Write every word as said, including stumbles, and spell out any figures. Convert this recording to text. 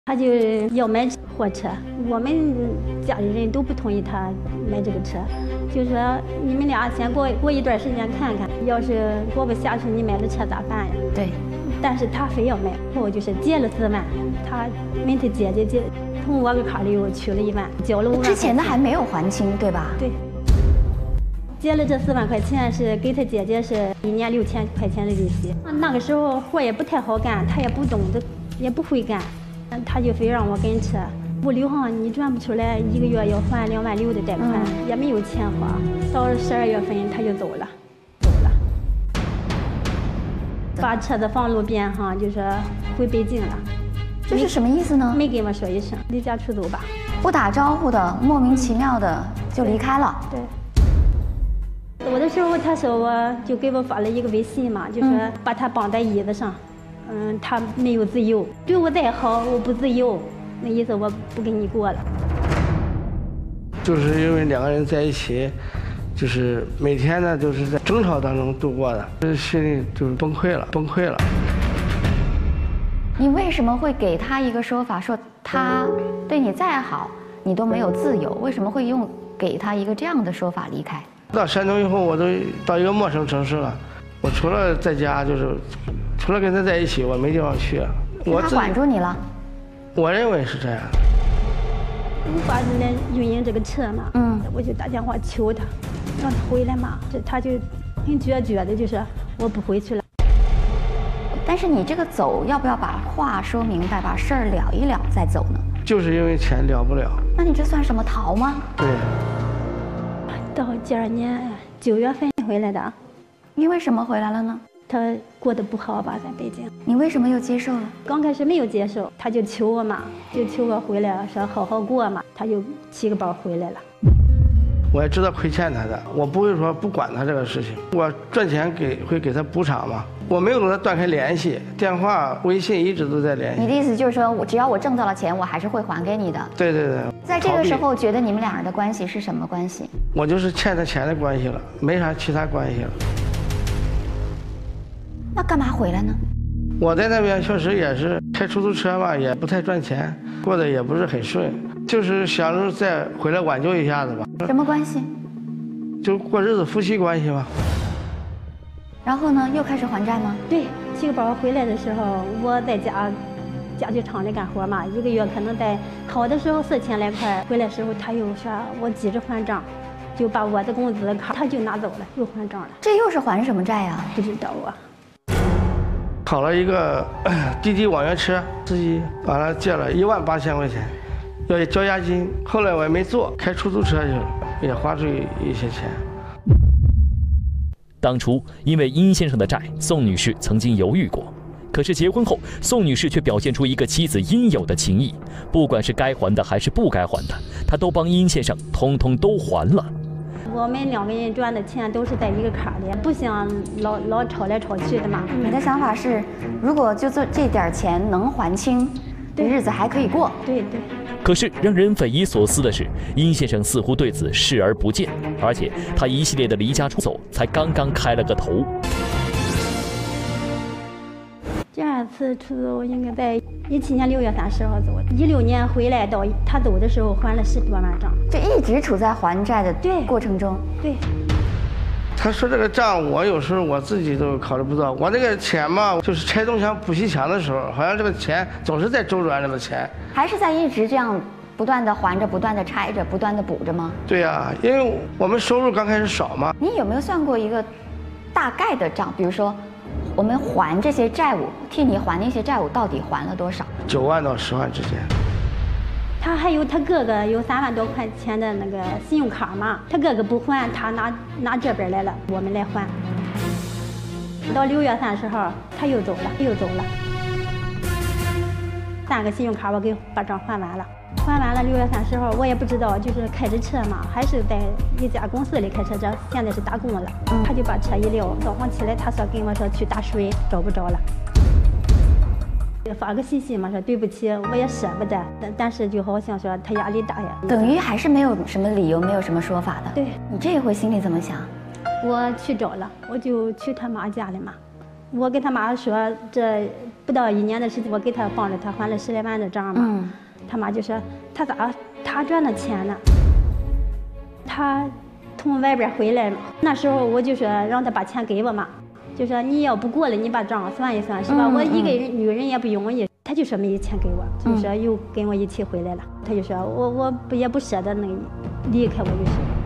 他就要买货车，我们家里人都不同意他买这个车，就说你们俩先过过一段时间看看，要是过不下去，你买了车咋办呀？ 对。 但是他非要买，我就是借了四万，他问他姐姐借，从我个卡里又取了一万，交了五万。 之前的还没有还清，对吧？ 对。借了这四万块钱是给他姐姐是一年六千块钱的利息。那个时候活也不太好干，他也不懂得，也不会干。他就非让我跟车，物流行你赚不出来，一个月要还两万六的贷款，嗯、也没有钱花。到十二月份他就走了，走了，把车子放路边上，就说回北京了。 这是什么意思呢？ 没跟我说一声，离家出走吧。 不打招呼的，莫名其妙的就离开了。 对。走的时候他说我就给我发了一个微信嘛，就说把他绑在椅子上。嗯，他没有自由，对我再好，我不自由，那意思我不跟你过了。 就是因为两个人在一起，就是每天呢就是在争吵当中度过的，这心里就是崩溃了，崩溃了。 你为什么会给他一个说法，说他对你再好，你都没有自由？为什么会用给他一个这样的说法离开？ 到山东以后，我都到一个陌生城市了，我除了在家就是。除了跟他在一起，我没地方去。我他管住你了？ 我认为是这样的。 无法来运营这个车嘛，嗯，我就打电话求他，让他回来嘛。这他就很决绝的，就是我不回去了。 但是你这个走，要不要把话说明白，把事儿了一了再走呢？ 就是因为钱了不了。 那你这算什么逃吗？ 对。 到今年九月份回来的。 因为什么回来了呢？ 他过得不好吧，在北京。 你为什么又接受了？ 刚开始没有接受，他就求我嘛，就求我回来，说好好过嘛，他就提个包回来了。 我也知道亏欠他的，我不会说不管他这个事情，我赚钱给会给他补偿嘛。我没有跟他断开联系，电话、微信一直都在联系。 你的意思就是说，我只要我挣到了钱，我还是会还给你的。 对对对。 在这个时候，觉得你们两人的关系是什么关系？ 我就是欠他钱的关系了，没啥其他关系了。 那干嘛回来呢？ 我在那边确实也是开出租车嘛，也不太赚钱，过得也不是很顺，就是想着再回来挽救一下子吧。 什么关系？ 就过日子，夫妻关系嘛。 然后呢，又开始还债吗？ 对，提个包回来的时候，我在家家具厂里干活嘛，一个月可能在好的时候四千来块，回来的时候他又说我急着还账，就把我的工资卡他就拿走了，又还账了。 这又是还什么债呀？ 不知道啊。 考了一个滴滴网约车司机，完了借了一万八千块钱，要交押金。后来我也没做，开出租车去了，也花出一些钱。 当初因为殷先生的债，宋女士曾经犹豫过。可是结婚后，宋女士却表现出一个妻子应有的情谊，不管是该还的还是不该还的，她都帮殷先生通通都还了。 我们两个人赚的钱都是在一个卡里，不想老老吵来吵去的嘛。 你的想法是，如果就这这点钱能还清，这日子还可以过。 对对。 可是让人匪夷所思的是，殷先生似乎对此视而不见，而且他一系列的离家出走才刚刚开了个头。 第二次出走应该在一七年六月三十号走的，一六年回来到他走的时候还了十多万账， 就一直处在还债的过程中。 对。 他说这个账，我有时候我自己都考虑不到。我那个钱嘛，就是拆东墙补西墙的时候，好像这个钱总是在周转着的钱， 还是在一直这样不断的还着、不断的拆着、不断的补着吗？ 对呀、啊，因为我们收入刚开始少嘛。 你有没有算过一个大概的账？比如说，我们还这些债务，替你还那些债务，到底还了多少？ 九万到十万之间。 他还有他哥哥有三万多块钱的那个信用卡嘛，他哥哥不还，他拿拿这边来了，我们来还。到六月三十号，他又走了，又走了。三个信用卡我给把账还完了，还完了六月三十号，我也不知道，就是开着车嘛，还是在一家公司里开车，这现在是打工了。嗯，他就把车一撂，早上起来他说跟我说去打水，找不着了。发个信息嘛，说对不起，我也舍不得，但但是就好像说他压力大呀， 等于还是没有什么理由，没有什么说法的。 对， 你这一回心里怎么想？ 我去找了，我就去他妈家里嘛， 我跟他妈说，这不到一年的时间，我给他帮着他还了十来万的账嘛。嗯、他妈就说他咋他赚的钱呢？他从外边回来嘛，那时候我就说让他把钱给我嘛，就说你要不过来，你把账算一算是吧？嗯、我一个人女人也不容易。他就说没钱给我，就说又跟我一起回来了。他就说我我不也不舍得那个离开我，就说。